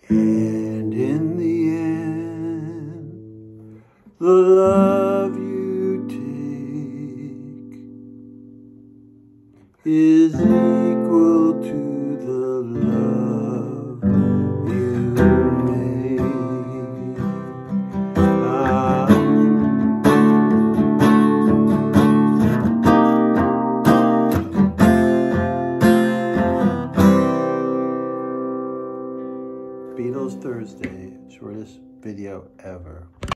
And in the end, the love you take is equal to the love you make. Beatles Thursday, shortest video ever.